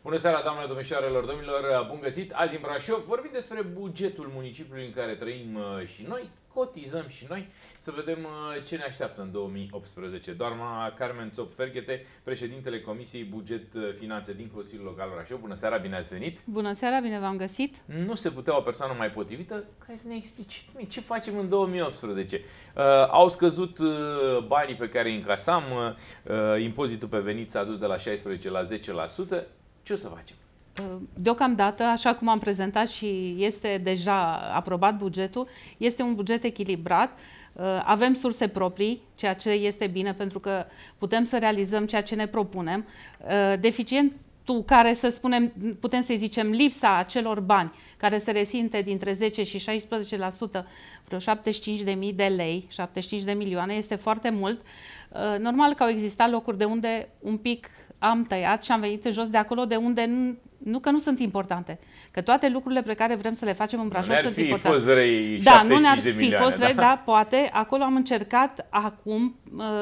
Bună seara, doamnelor, domnișoarelor, domnilor, bun găsit! Azi în Brașov vorbim despre bugetul municipiului în care trăim și noi, cotizăm și noi, să vedem ce ne așteaptă în 2018. Doamna Carmen Țop-Ferghete, președintele Comisiei Buget Finanțe din Consiliul Local Brașov. Bună seara, bine ați venit! Bună seara, bine v-am găsit! Nu se putea o persoană mai potrivită care să ne explice ce facem în 2018. Au scăzut banii pe care îi încasam, impozitul pe venit s-a dus de la 16 la 10%. Ce o să facem? Deocamdată, așa cum am prezentat și este deja aprobat bugetul, este un buget echilibrat. Avem surse proprii, ceea ce este bine pentru că putem să realizăm ceea ce ne propunem. Deficientul care, să spunem, putem să zicem lipsa acelor bani care se resimte dintre 10 și 16%, vreo 75.000 de lei, 75 de milioane, este foarte mult. Normal că au existat locuri de unde un pic am tăiat și am venit în jos de acolo de unde nu că nu sunt importante, că toate lucrurile pe care vrem să le facem în Brașov sunt importante. Fost răi, da, nu ne-ar fi fost răi, da, poate. Acolo am încercat acum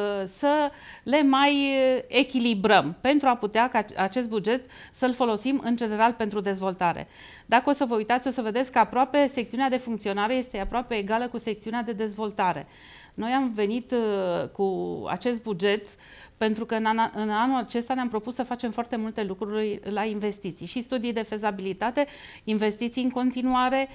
să le mai echilibrăm pentru a putea ca acest buget să-l folosim în general pentru dezvoltare. Dacă o să vă uitați, o să vedeți că aproape secțiunea de funcționare este aproape egală cu secțiunea de dezvoltare. Noi am venit cu acest buget pentru că în anul acesta ne-am propus să facem foarte multe lucruri la investiții și studii de fezabilitate, investiții în continuare,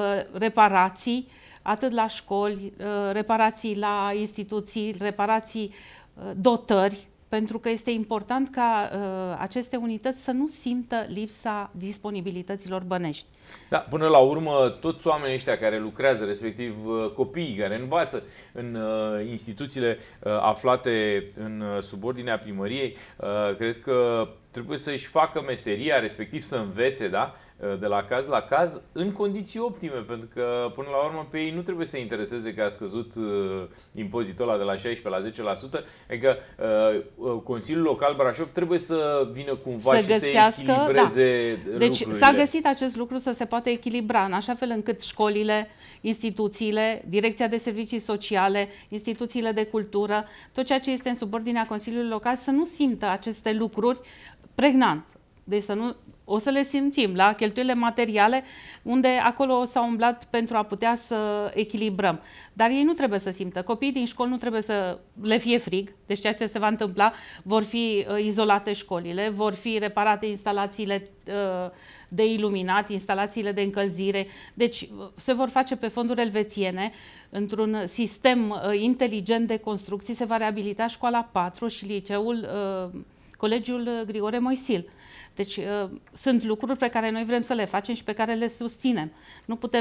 reparații, atât la școli, reparații la instituții, reparații, dotări, pentru că este important ca aceste unități să nu simtă lipsa disponibilităților bănești. Da, până la urmă, toți oamenii ăștia care lucrează, respectiv copiii care învață în instituțiile aflate în subordinea primăriei, cred că trebuie să-și facă meseria, respectiv să învețe, da? De la caz la caz, în condiții optime, pentru că până la urmă pe ei nu trebuie să intereseze că a scăzut impozitul ăla de la 16 la 10%, adică Consiliul Local Brașov trebuie să vină cumva și să echilibreze Deci lucrurile. s-a găsit acest lucru să se poată echilibra, în așa fel încât școlile, instituțiile, Direcția de Servicii Sociale, instituțiile de cultură, tot ceea ce este în subordinea Consiliului Local să nu simtă aceste lucruri pregnant. Deci o să le simțim la cheltuielile materiale, unde acolo s-au umblat pentru a putea să echilibrăm. Dar ei nu trebuie să simtă. Copiii din școli nu trebuie să le fie frig. Deci ceea ce se va întâmpla, vor fi izolate școlile, vor fi reparate instalațiile de iluminat, instalațiile de încălzire. Deci se vor face pe fonduri elvețiene, într-un sistem inteligent de construcții, se va reabilita școala 4 și liceul Colegiul Grigore Moisil. Deci sunt lucruri pe care noi vrem să le facem și pe care le susținem. Nu putem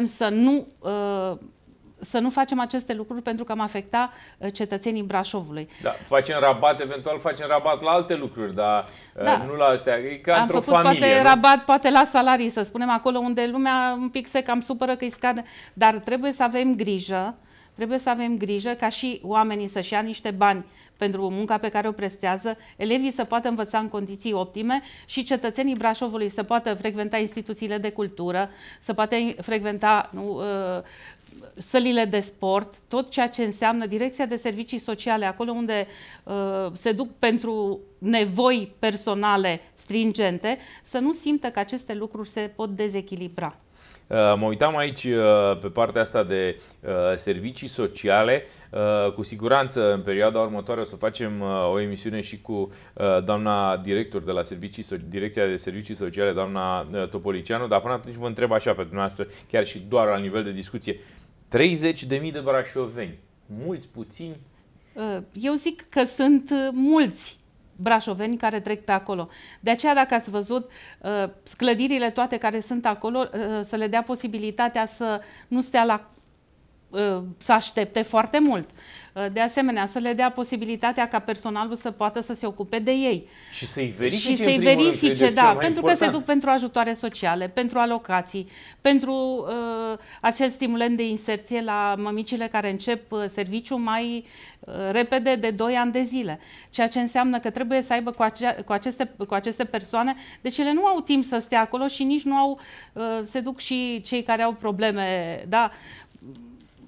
să nu facem aceste lucruri pentru că am afecta cetățenii Brașovului. Da, facem rabat, eventual facem rabat la alte lucruri, dar nu la astea. E ca am făcut familie, poate rabat, poate la salarii, să spunem, acolo unde lumea un pic se cam supără că îi scade. Dar trebuie să avem grijă. Trebuie să avem grijă ca și oamenii să-și ia niște bani pentru munca pe care o prestează, elevii să poată învăța în condiții optime și cetățenii Brașovului să poată frecventa instituțiile de cultură, să poată frecventa sălile de sport, tot ceea ce înseamnă Direcția de Servicii Sociale, acolo unde se duc pentru nevoi personale stringente, să nu simtă că aceste lucruri se pot dezechilibra. Mă uitam aici pe partea asta de servicii sociale. Cu siguranță în perioada următoare o să facem o emisiune și cu doamna director de la Direcția de Servicii Sociale, doamna Topoliceanu, dar până atunci vă întreb așa pe dumneavoastră, chiar și doar la nivel de discuție, 30.000 de brașoveni, mulți, puțini? Eu zic că sunt mulți brașoveni care trec pe acolo. De aceea, dacă ați văzut clădirile toate care sunt acolo, să le dea posibilitatea să nu stea să aștepte foarte mult. De asemenea, să le dea posibilitatea ca personalul să poată să se ocupe de ei. Și să-i verifice, și să-i verifice, da, pentru că se duc pentru ajutoare sociale, pentru alocații, pentru acel stimulent de inserție la mămicile care încep serviciul mai repede de 2 ani de zile. Ceea ce înseamnă că trebuie să aibă cu aceste persoane, deci ele nu au timp să stea acolo și nici nu au, se duc și cei care au probleme, da,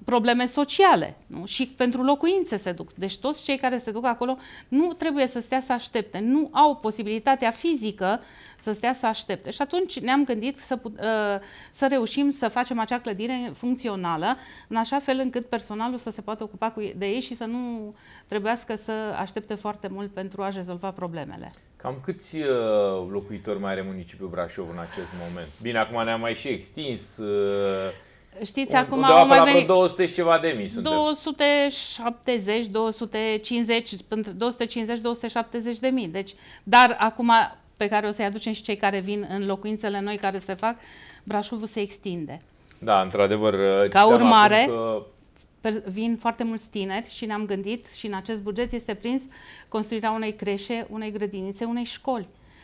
probleme sociale, nu? Și pentru locuințe se duc. Deci toți cei care se duc acolo nu trebuie să stea să aștepte, nu au posibilitatea fizică să stea să aștepte. Și atunci ne-am gândit să reușim să facem acea clădire funcțională, în așa fel încât personalul să se poată ocupa de ei și să nu trebuiască să aștepte foarte mult pentru a rezolva problemele. Cam câți locuitori mai are municipiul Brașov în acest moment? Bine, acum ne-am mai și extins. Știți, acum au mai venit 200 și ceva de mii. 270, 250, 270 de mii. Deci, dar acum pe care o să-i aducem și cei care vin în locuințele noi care se fac, Brașovul se extinde. Da, într-adevăr. Ca urmare, vin foarte mulți tineri și ne-am gândit și în acest buget este prins construirea unei creșe, unei grădinițe, unei școli.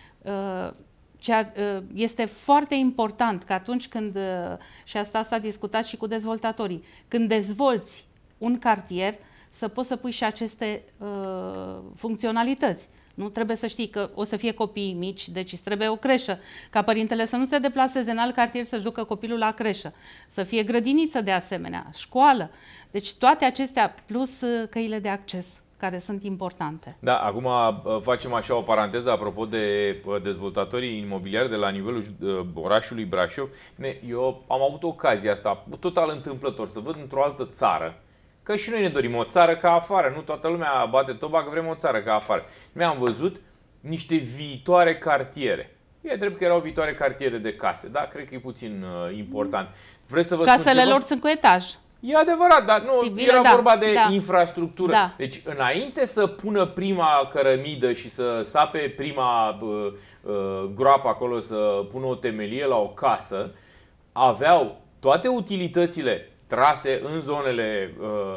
Este foarte important că atunci când, și asta s-a discutat și cu dezvoltatorii, când dezvolți un cartier, să poți să pui și aceste funcționalități. Nu trebuie să știi că o să fie copii mici, deci îți trebuie o creșă, ca părintele să nu se deplaseze în alt cartier să-și ducă copilul la creșă, să fie grădiniță de asemenea, școală. Deci toate acestea plus căile de acces, care sunt importante. Da, acum facem așa o paranteză apropo de dezvoltatorii imobiliari de la nivelul orașului Brașov. Eu am avut ocazia asta, total întâmplător, să văd într-o altă țară, că și noi ne dorim o țară ca afară, nu toată lumea bate toba că vrem o țară ca afară. Noi am văzut niște viitoare cartiere. E drept că erau viitoare cartiere de case, da? Cred că e puțin important. Vreți să vă spun Casele ceva? lor sunt cu etaj. E adevărat, dar nu, Civile, era vorba de da. infrastructură. Da. Deci, înainte să pună prima cărămidă și să sape prima groapă acolo, să pună o temelie la o casă, aveau toate utilitățile trase în zonele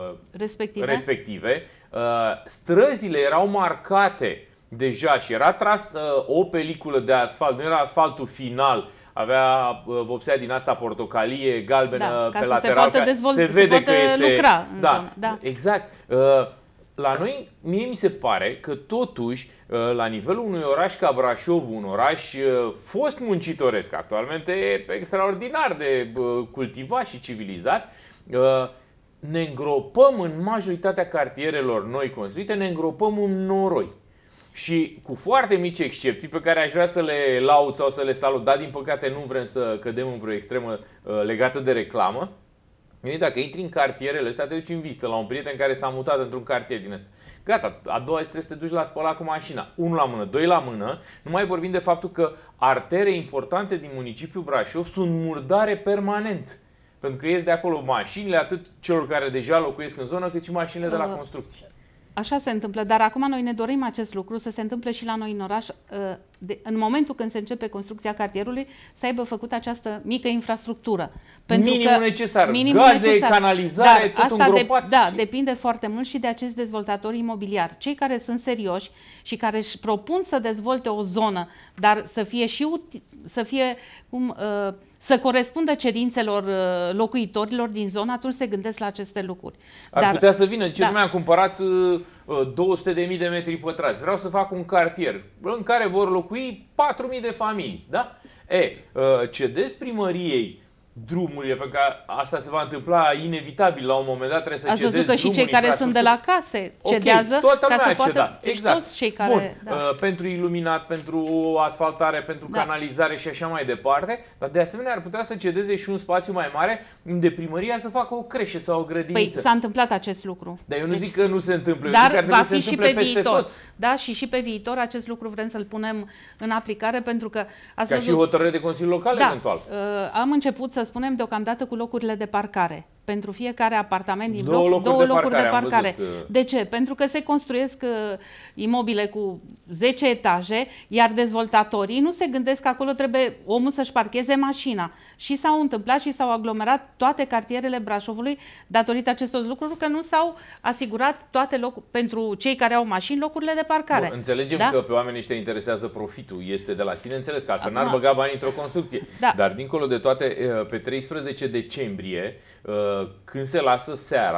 respective. Străzile erau marcate deja și era tras o peliculă de asfalt, nu era asfaltul final. Avea vopsea din asta portocalie, galbenă, da, pe ca lateral, se vede că este lucra în zonă. Da, exact. La noi, mie mi se pare că totuși, la nivelul unui oraș ca Brașov, un oraș fost muncitoresc, actualmente extraordinar de cultivat și civilizat, ne îngropăm în majoritatea cartierelor noi construite, ne îngropăm în noroi. Și cu foarte mici excepții pe care aș vrea să le laud sau să le salut, dar din păcate nu vrem să cădem în vreo extremă legată de reclamă. Dacă intri în cartierele astea, te duci în vizită la un prieten care s-a mutat într-un cartier din ăsta. Gata, a doua zi trebuie să te duci la spălat cu mașina. 1 la mână, 2 la mână. Nu mai vorbim de faptul că artere importante din municipiul Brașov sunt murdare permanent. Pentru că ies de acolo mașinile, atât celor care deja locuiesc în zonă, cât și mașinile de la construcții. Așa se întâmplă, dar acum noi ne dorim acest lucru să se întâmple și la noi în oraș, în momentul când se începe construcția cartierului, să aibă făcut această mică infrastructură. Minimul necesar, gaze, canalizare, dar tot îngropat. Da, depinde foarte mult și de acest dezvoltator imobiliar. Cei care sunt serioși și care își propun să dezvolte o zonă, dar să fie și să corespundă cerințelor locuitorilor din zonă, atunci se gândesc la aceste lucruri. Ar putea să vină, ce mi-a cumpărat 200.000 de metri pătrați. Vreau să fac un cartier în care vor locui 4.000 de familii. Da? Cedez primăriei drumurile, pe care asta se va întâmpla inevitabil la un moment dat, trebuie să cedezi drumul. Ați văzut că și cei care sunt de la case cedează, toată ca să poată, cedat. Exact. Toți cei care, Bun, pentru iluminat, pentru asfaltare, pentru canalizare și așa mai departe, dar de asemenea ar putea să cedeze și un spațiu mai mare unde primăria să facă o creșă sau o grădiniță. Păi s-a întâmplat acest lucru. Dar eu nu zic că nu se întâmplă, dar eu zic că va fi și pe viitor. Tot. Da, și pe viitor acest lucru vrem să-l punem în aplicare, pentru că ați văzut, și hotărâre de Consiliu Local eventual. Am început să spunem deocamdată cu locurile de parcare. Pentru fiecare apartament din bloc, două locuri de parcare. De ce? Pentru că se construiesc imobile cu 10 etaje, iar dezvoltatorii nu se gândesc că acolo trebuie omul să-și parcheze mașina. Și s-au întâmplat și s-au aglomerat toate cartierele Brașovului datorită acestor lucruri, că nu s-au asigurat toate pentru cei care au mașini locurile de parcare. Bun, înțelegem că pe oamenii ăștia interesează profitul. Este de la sine înțeles că altfel n-ar băga bani într-o construcție. Da. Dar dincolo de toate, pe 13 decembrie, când se lasă seara,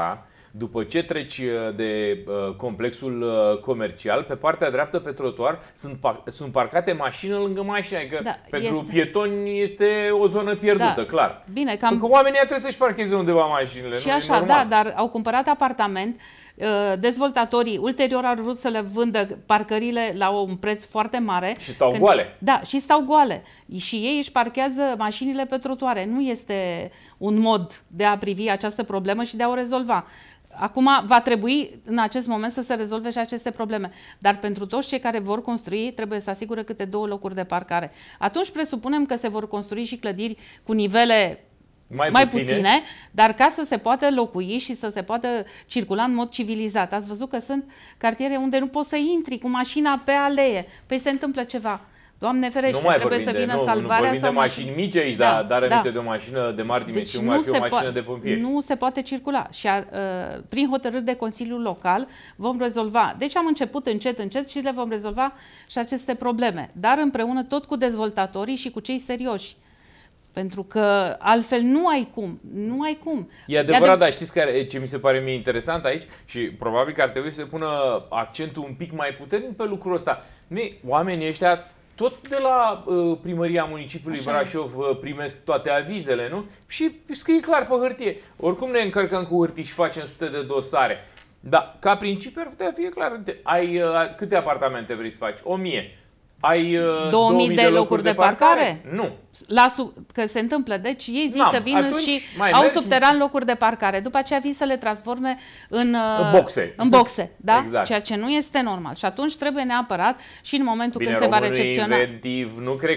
După ce treci de complexul comercial, pe partea dreaptă, pe trotuar, sunt parcate mașini lângă mașini. Adică pentru pietoni este o zonă pierdută, clar. Bine, pentru că oamenii trebuie să-și parcheze undeva mașinile. Și așa, da, dar au cumpărat apartament. Dezvoltatorii ulterior au vrut să le vândă parcările la un preț foarte mare. Și stau goale. Da, și stau goale. Și ei își parchează mașinile pe trotuare. Nu este un mod de a privi această problemă și de a o rezolva. Acum va trebui în acest moment să se rezolve și aceste probleme. Dar pentru toți cei care vor construi trebuie să asigure câte 2 locuri de parcare. Atunci presupunem că se vor construi și clădiri cu nivele mai puține, dar ca să se poată locui și să se poată circula în mod civilizat. Ați văzut că sunt cartiere unde nu poți să intri cu mașina pe alee. Păi se întâmplă ceva. Doamne ferește, trebuie să vină salvarea. Nu vorbim de mașini mici aici, dar aminte de o mașină de mari dimensiuni, deci ar fi o mașină de pompieri. Nu se poate circula și prin hotărâri de Consiliul Local vom rezolva. Deci am început încet și le vom rezolva și aceste probleme, dar împreună tot cu dezvoltatorii și cu cei serioși. Pentru că altfel nu ai cum. Nu ai cum. E adevărat, dar știți ce mi se pare mie interesant aici? Și probabil că ar trebui să se pună accentul un pic mai puternic pe lucrul ăsta. Oamenii ăștia tot de la primăria municipiului Brașov primesc toate avizele, nu? Și scrie clar pe hârtie. Oricum ne încărcăm cu hârtii și facem sute de dosare. Dar ca principiu ar putea fi clar. Ai câte apartamente vrei să faci? 1000. Ai 2000 de locuri de parcare? Nu. Că se întâmplă. Deci ei zic că vin și au subteran locuri de parcare. După aceea vin să le transforme în boxe. În boxe, da? Exact. Ceea ce nu este normal. Și atunci trebuie neapărat și în momentul când se va recepționa. Inventiv,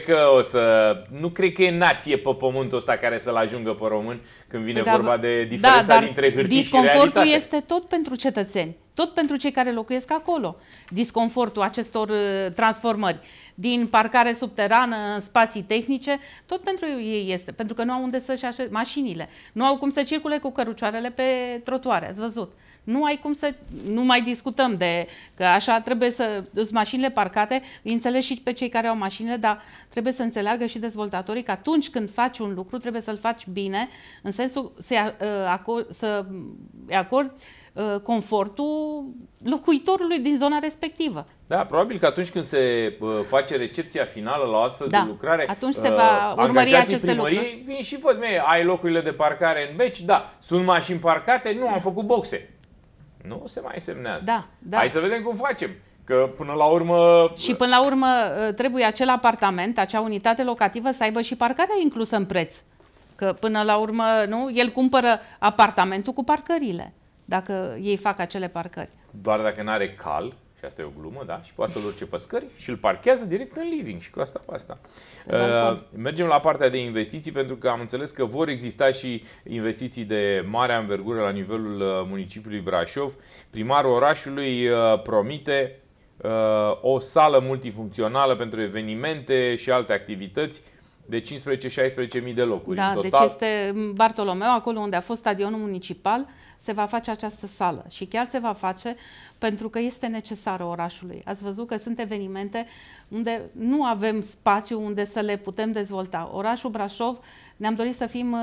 nu cred că e nație pe pământul ăsta care să-l ajungă pe român când vine vorba de diferența dintre hârtii și realitate. Disconfortul este tot pentru cetățeni. Tot pentru cei care locuiesc acolo. Disconfortul acestor transformări din parcare subterană în spații tehnice, tot pentru ei este. Pentru că nu au unde să-și așeze mașinile. Nu au cum să circule cu cărucioarele pe trotuare. Ați văzut. Nu ai cum să... Nu mai discutăm de... Că așa trebuie să... Mașinile parcate, îi înțeleg și pe cei care au mașinile, dar trebuie să înțeleagă și dezvoltatorii că atunci când faci un lucru, trebuie să-l faci bine, în sensul să acordi confortul locuitorului din zona respectivă. Da, probabil că atunci când se face recepția finală la o astfel de lucrare, atunci se va urmări aceste lucruri. Vin și văd, ai locurile de parcare în beci, da, sunt mașini parcate, nu am făcut boxe. Nu se mai semnează. Da. Hai să vedem cum facem. Că până la urmă... Și până la urmă trebuie acel apartament, acea unitate locativă să aibă și parcarea inclusă în preț. Că până la urmă, nu, el cumpără apartamentul cu parcările, dacă ei fac acele parcări. Doar dacă nu are cal, și asta e o glumă, da? Și poate să-l urce pe scări și îl parchează direct în living și cu asta. Mergem la partea de investiții, pentru că am înțeles că vor exista și investiții de mare anvergură la nivelul municipiului Brașov. Primarul orașului promite o sală multifuncțională pentru evenimente și alte activități de 15-16.000 de locuri. Da, deci este Bartolomeu, acolo unde a fost stadionul municipal, se va face această sală. Și chiar se va face pentru că este necesară orașului. Ați văzut că sunt evenimente unde nu avem spațiu unde să le putem dezvolta. Orașul Brașov, ne-am dorit să fim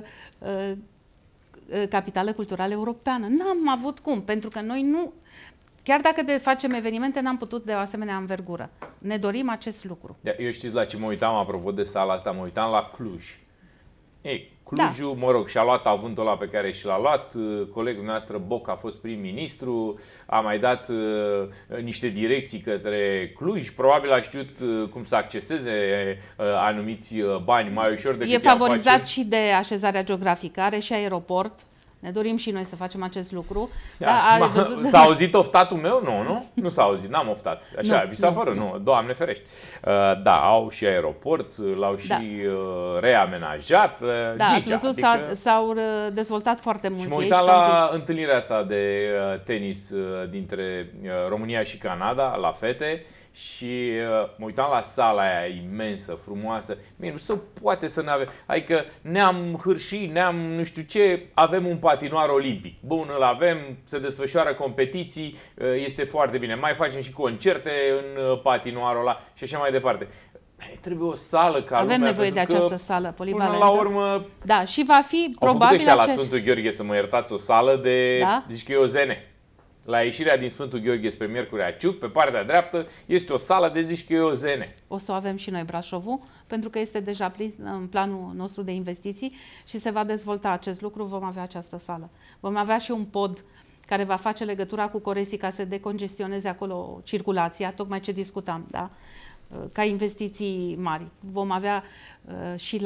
capitală culturală europeană. N-am avut cum, pentru că noi nu... Chiar dacă facem evenimente, n-am putut de o asemenea învergură. Ne dorim acest lucru. Eu știți la ce mă uitam, apropo de sala asta, mă uitam la Cluj. Clujul, mă rog, și-a luat avântul ăla pe care și l-a luat. Colegul nostru Boc a fost prim-ministru, a mai dat niște direcții către Cluj. Probabil a știut cum să acceseze anumiți bani mai ușor decât e favorizat și de așezarea geografică, are și aeroport. Ne dorim și noi să facem acest lucru. S-a auzit oftatul meu? Nu s-a auzit, n-am oftat. Așa, vi s-a părut? Nu, Doamne ferește. Da, au și aeroport, l-au și reamenajat. Da, ați văzut, s-au dezvoltat foarte mult. Și mă uitam la întâlnirea asta de tenis dintre România și Canada, la fete. Și mă uitam la sala aia imensă, frumoasă. Nu se poate să ne avem. Adică ne-am hârșit, nu știu ce, avem un patinoar olimpic. Bun, îl avem, se desfășoară competiții, este foarte bine. Mai facem și concerte în patinoarul ăla și așa mai departe. Trebuie o sală ca Avem lumea, nevoie de această sală polivalentă. Până la urmă, da, și va fi probabil la Sfântul Gheorghe, să mă iertați, o sală de, da? zici că e o zene. La ieșirea din Sfântul Gheorghe spre Miercurea Ciuc, pe partea dreaptă, este o sală de, zici că e o zene. O să o avem și noi Brașovul, pentru că este deja prins în planul nostru de investiții și se va dezvolta acest lucru, vom avea această sală. Vom avea și un pod care va face legătura cu Coresii ca să decongestioneze acolo circulația, tocmai ce discutam, da? Ca investiții mari. Vom avea și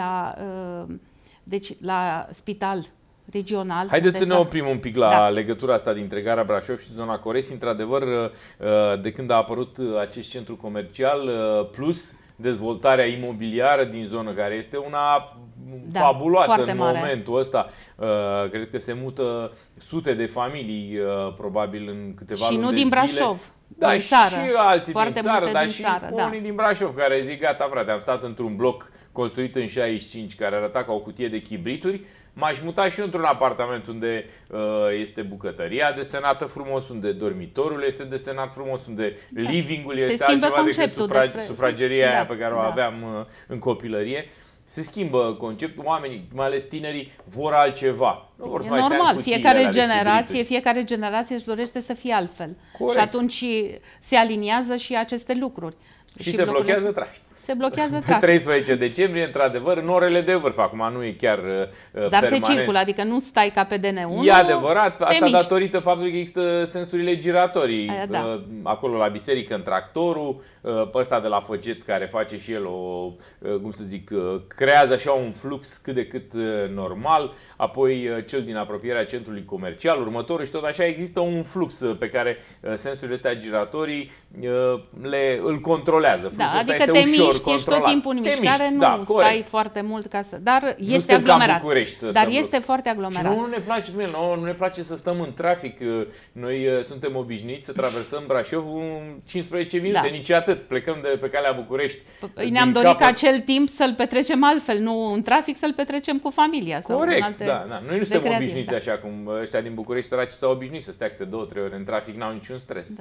deci la spital regional. Haideți să ne oprim un pic la legătura asta dintre Gara Brașov și zona Coresii. Într-adevăr, de când a apărut acest centru comercial, plus dezvoltarea imobiliară din zonă, care este una fabuloasă în momentul ăsta. Cred că se mută sute de familii, probabil, în câteva luni de zile. Și nu din Brașov. Da, din țară. Și alții foarte din țară, dar din și țară, unii din Brașov care zic, gata frate, am stat într-un bloc construit în 65 care arăta ca o cutie de chibrituri. M-aș muta și eu într-un apartament unde este bucătăria desenată frumos, unde dormitorul este desenat frumos, unde living-ul este altceva decât sufrageria aia pe care o aveam în copilărie. Se schimbă conceptul, oamenii, mai ales tinerii, vor altceva. Nu vor să mai normal, fiecare generație își dorește să fie altfel. Corect. Și atunci se aliniază și aceste lucruri. Și se blochează trafic. Se blochează trafic. Pe 13 decembrie, într-adevăr, în orele de vârf. Acum nu e chiar Dar permanent. se circulă, adică nu stai ca pe DN1. E adevărat, asta datorită faptului că există sensurile giratorii. Acolo la biserică, în tractorul, pe ăsta de la Făget, care face și el cum să zic, creează așa un flux cât de cât normal. Apoi cel din apropierea centrului comercial, următorul și tot așa, există un flux pe care sensurile astea giratorii îl controlează. Da, adică te miști, ești tot timpul în mișcare, nu stai foarte mult ca să... Dar este aglomerat. Dar este foarte aglomerat. Și nu ne place să stăm în trafic. Noi suntem obișnuiți să traversăm Brașovul în 15 minute, nici atât. Plecăm de pe calea București. Ne-am dorit ca acel timp să-l petrecem altfel, nu în trafic, să-l petrecem cu familia. Corect, da. Noi nu suntem obișnuiți așa cum ăștia din București, săraci s-au obișnuit să stea câte 2-3 ore în trafic, n-au niciun stres.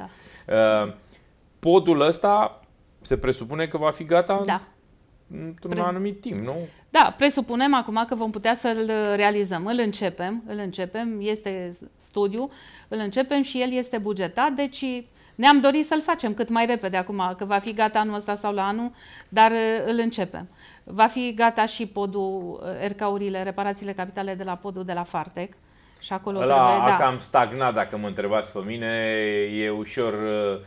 Podul ăsta se presupune că va fi gata într-un anumit timp, nu? Da, presupunem acum că vom putea să-l realizăm. Îl începem, este studiu, îl începem și el este bugetat, deci ne-am dorit să-l facem cât mai repede acum, că va fi gata anul ăsta sau la anul, dar îl începem. Va fi gata și podul, RK-urile, reparațiile capitale de la podul de la Fartec. Și acolo a cam stagnat, dacă mă întrebați pe mine, e ușor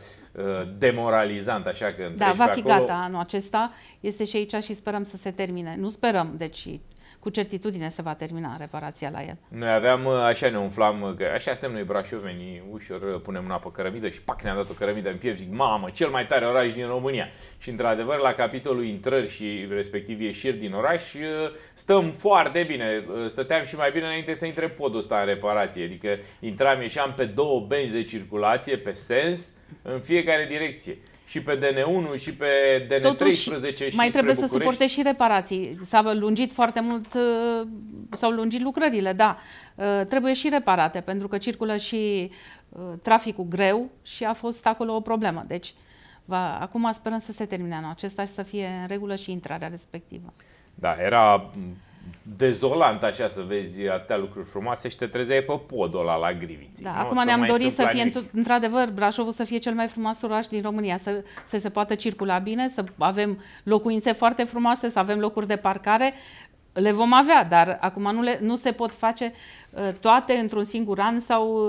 demoralizant, așa că va fi gata anul acesta, este și aici și sperăm să se termine. Nu sperăm, deci cu certitudine se va termina reparația la el. Noi aveam, așa ne umflam, că așa suntem noi brașovenii, ușor punem mâna pe cărămidă și pac, ne-a dat o cărămidă în piept, zic, mamă, cel mai tare oraș din România. Și într-adevăr, la capitolul intrări și respectiv ieșiri din oraș, stăm foarte bine. Stăteam și mai bine înainte să intre podul ăsta în reparație. Adică intram, ieșeam pe 2 benzi de circulație, pe sens, în fiecare direcție. Și pe DN1 și pe DN13. Totuși, și mai trebuie să suporte și reparații. S-a lungit foarte mult, s-au lungit lucrările, da. Trebuie și reparate, pentru că circulă și traficul greu și a fost acolo o problemă. Deci, acum sperăm să se termine anul acesta și să fie în regulă și intrarea respectivă. Da, era dezolant așa să vezi atâtea lucruri frumoase și te trezeai pe podul ăla la Griviții. Da, acum ne-am dorit să fie, într-adevăr, Brașovul să fie cel mai frumos oraș din România, să se poată circula bine, să avem locuințe foarte frumoase, să avem locuri de parcare. Le vom avea, dar acum nu se pot face toate într-un singur an,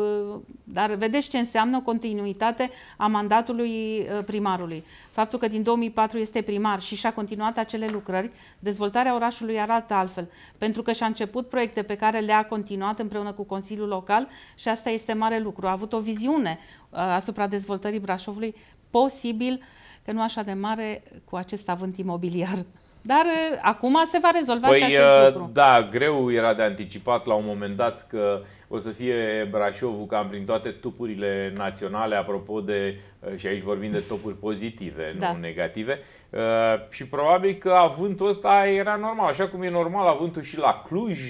dar vedeți ce înseamnă continuitate a mandatului primarului. Faptul că din 2004 este primar și și-a continuat acele lucrări, dezvoltarea orașului arată altfel, pentru că și-a început proiecte pe care le-a continuat împreună cu Consiliul Local și asta este mare lucru. A avut o viziune asupra dezvoltării Brașovului, posibil că nu așa de mare cu acest avânt imobiliar. Dar acum se va rezolva și acest lucru. Da, greu era de anticipat la un moment dat că o să fie Brașovul cam prin toate topurile naționale, apropo de, și aici vorbim de topuri pozitive, nu negative, și probabil că avântul ăsta era normal, așa cum e normal avântul și la Cluj,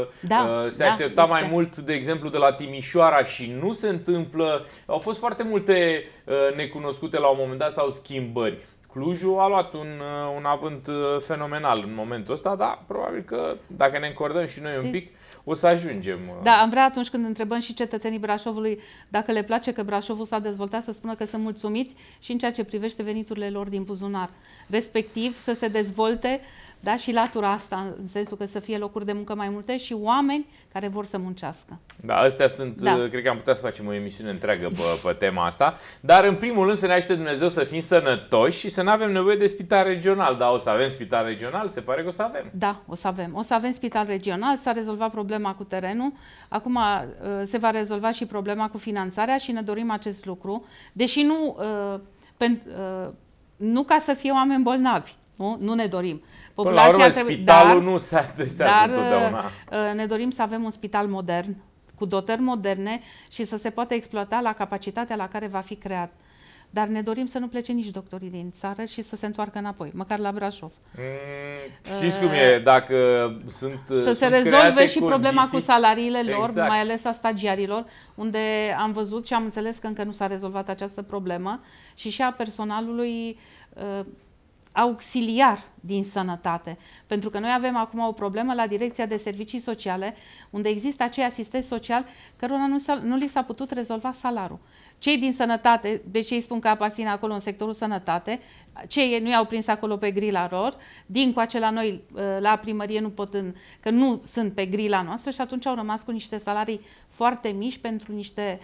se aștepta mai mult, de exemplu, de la Timișoara și nu se întâmplă. Au fost foarte multe necunoscute la un moment dat sau schimbări. Clujul a luat un avânt fenomenal în momentul ăsta, dar probabil că dacă ne încordăm și noi un pic, o să ajungem. Da, am vrea atunci când întrebăm și cetățenii Brașovului dacă le place că Brașovul s-a dezvoltat, să spună că sunt mulțumiți și în ceea ce privește veniturile lor din buzunar. Respectiv să se dezvolte, da, și latura asta, în sensul că să fie locuri de muncă mai multe și oameni care vor să muncească. Da, astea sunt, cred că am putea să facem o emisiune întreagă pe tema asta, dar în primul rând să ne ajute Dumnezeu să fim sănătoși și să nu avem nevoie de spital regional. Da, o să avem spital regional, se pare că o să avem. Da, o să avem. O să avem spital regional, s-a rezolvat problema cu terenul, acum se va rezolva și problema cu finanțarea și ne dorim acest lucru, deși nu ca să fie oameni bolnavi. Nu ne dorim. Populația până la urmă, spitalul nu se adresează întotdeauna. Ne dorim să avem un spital modern, cu dotări moderne și să se poată exploata la capacitatea la care va fi creat. Dar ne dorim să nu plece nici doctorii din țară și să se întoarcă înapoi, măcar la Brașov. Știți cum e, dacă să se rezolve și problema cu salariile lor, mai ales a stagiarilor, unde am văzut și am înțeles că încă nu s-a rezolvat această problemă și a personalului auxiliar din sănătate. Pentru că noi avem acum o problemă la Direcția de Servicii Sociale, unde există acei asistenți sociali cărora nu li s-a putut rezolva salariul. Cei din sănătate, deci ei spun că aparțin acolo în sectorul sănătate, cei nu i-au prins acolo pe grila lor, din coace la noi, la primărie, nu pot că nu sunt pe grila noastră și atunci au rămas cu niște salarii foarte mici pentru niște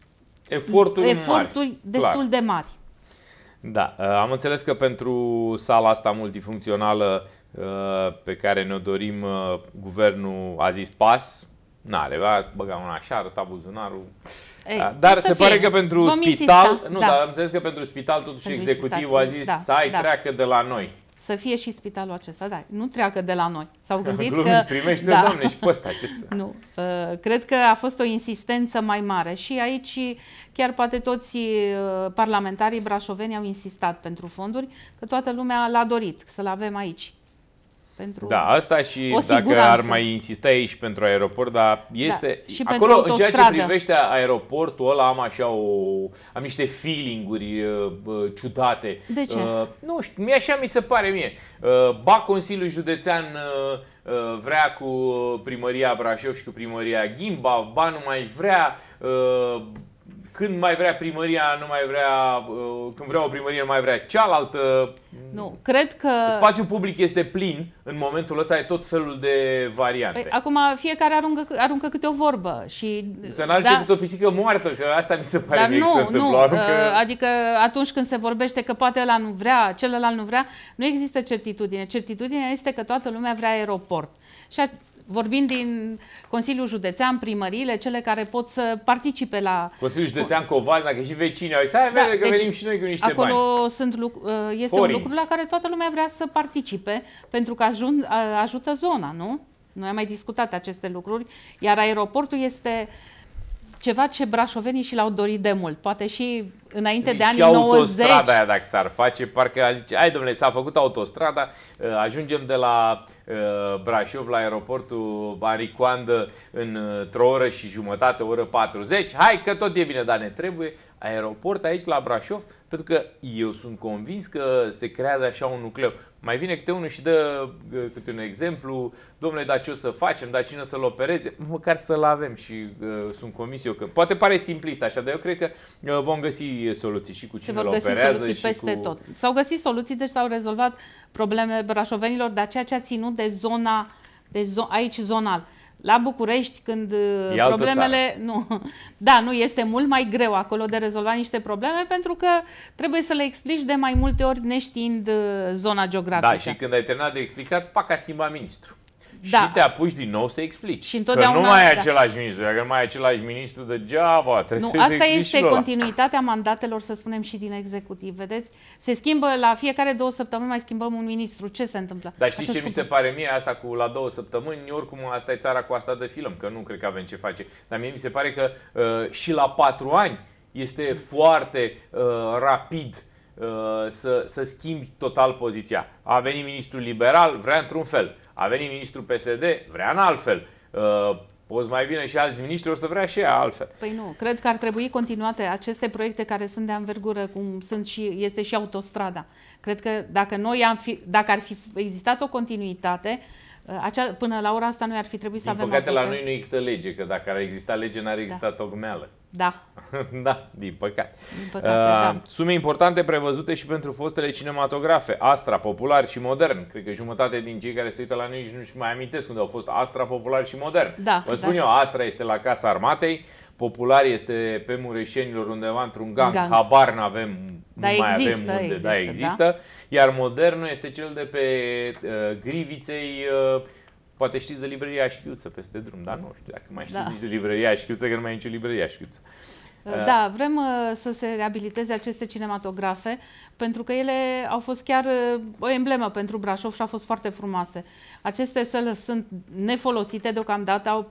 eforturi destul de mari. Da, am înțeles că pentru sala asta multifuncțională pe care ne-o dorim, guvernul a zis pas, n-are, va băga una așa, arăta buzunarul. Dar se pare că pentru spital, dar am înțeles că pentru spital totuși pentru executivul a zis treacă de la noi. Să fie și spitalul acesta, da, nu treacă de la noi. S-au gândit că... primește, Doamne, și pe ăsta, ce să... Nu, cred că a fost o insistență mai mare și aici chiar poate toți parlamentarii brașoveni au insistat pentru fonduri, că toată lumea l-a dorit să-l avem aici. Da, asta și dacă ar mai insista ei și pentru aeroport, dar este... Și acolo, în ceea ce privește aeroportul ăla, am niște feeling-uri ciudate. De ce? Nu știu, așa mi se pare mie. Consiliul Județean vrea cu primăria Brașov și cu primăria Ghimba, nu mai vrea... Când mai vrea primăria, nu mai vrea, când vrea o primărie, nu mai vrea cealaltă. Nu, cred că... Spațiul public este plin, în momentul ăsta e tot felul de variante. Acum fiecare aruncă câte o vorbă și... Să n-arunce câte o pisică moartă, că asta mi se pare mie că se întâmplă. Adică atunci când se vorbește că poate ăla nu vrea, celălalt nu vrea, nu există certitudine. Certitudinea este că toată lumea vrea aeroport. Și vorbind din Consiliul Județean, primăriile, cele care pot să participe la... Consiliul Județean Covasna, că și vecinii au zis, că venim și noi cu niște bani. Acolo este un lucru la care toată lumea vrea să participe, pentru că ajută zona, nu? Noi am mai discutat aceste lucruri, iar aeroportul este ceva ce brașovenii și l-au dorit de mult. Poate și înainte de anii 90. Și autostrada aia, dacă s-ar face, parcă a zice, hai domnule, s-a făcut autostrada, ajungem de la Brașov la aeroportul Aricoandă într-o oră și jumătate, o oră 40. Hai că tot e bine, dar ne trebuie aeroport aici la Brașov, pentru că eu sunt convins că se creează așa un nucleu. Mai vine câte unul și dă câte un exemplu, domnule, dar ce o să facem, dar cine o să-l opereze? Măcar să-l avem și sunt convins eu că, poate pare simplist așa, dar eu cred că vom găsi soluții și cu cine îl operează. Se vor găsi soluții peste tot. S-au găsit soluții, deci s-au rezolvat probleme brașovenilor, dar ceea ce a ținut de zona, aici zonal. La București, când problemele... Nu este mult mai greu acolo de rezolvat niște probleme, pentru că trebuie să le explici de mai multe ori neștiind zona geografică. Da, și când ai terminat de explicat, a schimbat ministru. Da. Și te apuci din nou să explici. Și întotdeauna, că nu mai e același ministru. Dacă nu mai e același ministru degeaba, trebuie să asta este continuitatea mandatelor, să spunem, și din executiv. Vedeți? Se schimbă la fiecare 2 săptămâni, mai schimbăm un ministru. Ce se întâmplă? Dar știți ce mi se pare mie? Asta cu la 2 săptămâni, oricum asta e țara cu asta de film, că nu cred că avem ce face. Dar mie mi se pare că și la 4 ani este foarte rapid să schimbi total poziția. A venit ministrul liberal, vrea într-un fel. A venit ministrul PSD, vrea în altfel. O să mai vină și alți miniștri, o să vrea și ea altfel. Păi nu, cred că ar trebui continuate aceste proiecte care sunt de anvergură, cum este și autostrada. Cred că dacă ar fi existat o continuitate, până la ora asta noi ar fi trebuit să avem autostrada. Din păcate la noi nu există lege, că dacă ar exista lege, n-ar exista tocmeală. Da. Da, din păcate. Din păcate, da. Sume importante prevăzute și pentru fostele cinematografe, Astra, Popular și Modern. Cred că jumătate din cei care se uită la noi nu-și mai amintesc unde au fost Astra, Popular și Modern. Da, vă spun eu, Astra este la Casa Armatei, Popular este pe Mureșenilor undeva într-un gang. Habar n-avem, da, nu mai există, avem unde, există. Da. Iar Modernul este cel de pe Griviței. Poate știți de librăria Șchiuță peste drum, dar nu știu dacă mai știți de librăria Șchiuță, că nu mai e nicio librăria Șchiuță. Da, vrem să se reabiliteze aceste cinematografe, pentru că ele au fost chiar o emblemă pentru Brașov și au fost foarte frumoase. Aceste săli sunt nefolosite deocamdată,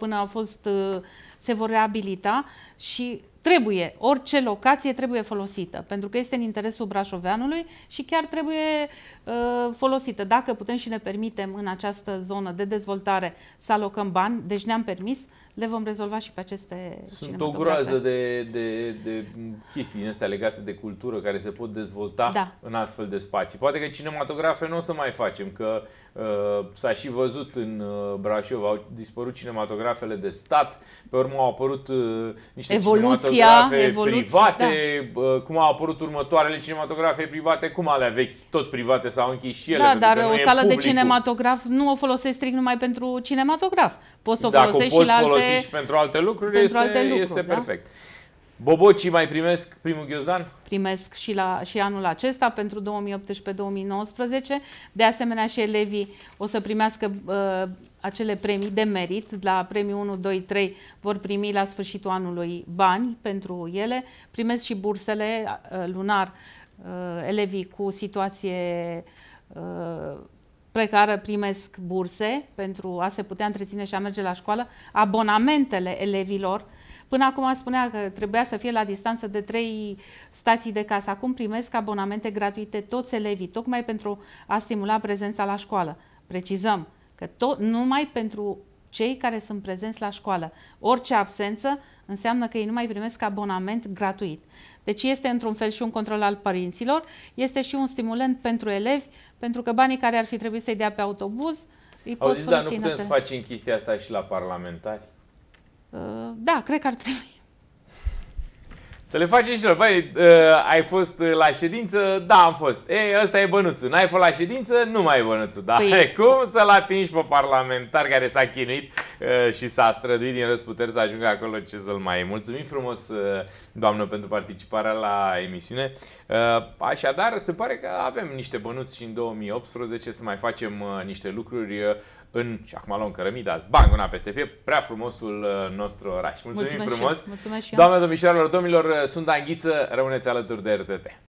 se vor reabilita și orice locație trebuie folosită, pentru că este în interesul brașoveanului și chiar trebuie folosită. Dacă putem și ne permitem în această zonă de dezvoltare să alocăm bani, deci ne-am permis, le vom rezolva și pe aceste cinematografe. Sunt o groază de chestii din astea legate de cultură care se pot dezvolta în astfel de spații. Poate că cinematografe nu o să mai facem, că s-a și văzut în Brașov, au dispărut cinematografele de stat, pe urmă au apărut niște cinematografe private, cum au apărut următoarele cinematografe private, cum alea vechi, tot private, s-au închis și ele. Da, dar o sală de cinematograf nu o folosesc strict numai pentru cinematograf. Poți să o folosești și la alte... și pentru alte lucruri, este perfect. Bobocii mai primesc primul ghiozdan? Primesc și anul acesta, pentru 2018-2019. De asemenea, și elevii o să primească acele premii de merit. La premiul 1, 2, 3 vor primi la sfârșitul anului bani pentru ele. Primesc și bursele lunar. Elevii cu situație precară primesc burse pentru a se putea întreține și a merge la școală. Abonamentele elevilor, până acum spunea că trebuia să fie la distanță de 3 stații de casă. Acum primesc abonamente gratuite toți elevii, tocmai pentru a stimula prezența la școală. Precizăm că numai pentru cei care sunt prezenți la școală. Orice absență înseamnă că ei nu mai primesc abonament gratuit. Deci este într-un fel și un control al părinților, este și un stimulant pentru elevi, pentru că banii care ar fi trebuit să-i dea pe autobuz îi pot folosi. Dar nu putem să facem chestia asta și la parlamentari? Da, cred că ar trebui. Să le facem și lor. Băi, ai fost la ședință? Da, am fost. Ăsta e bănuțul. N-ai fost la ședință? Nu mai e bănuțul. Da? Cum să-l atingi pe parlamentar care s-a chinuit și s-a străduit din răzputeri să ajungă acolo, ce să-l mai e. Mulțumim frumos, doamnă, pentru participarea la emisiune. Așadar, se pare că avem niște bănuți și în 2018 să mai facem niște lucruri și acum luăm cărămida, bang, una peste piept, prea frumosul nostru oraș. Mulțumim frumos! Mulțumesc și eu. Doamne, domnișoarelor, domnilor, sunt Dan Ghiță, rămâneți alături de RTT.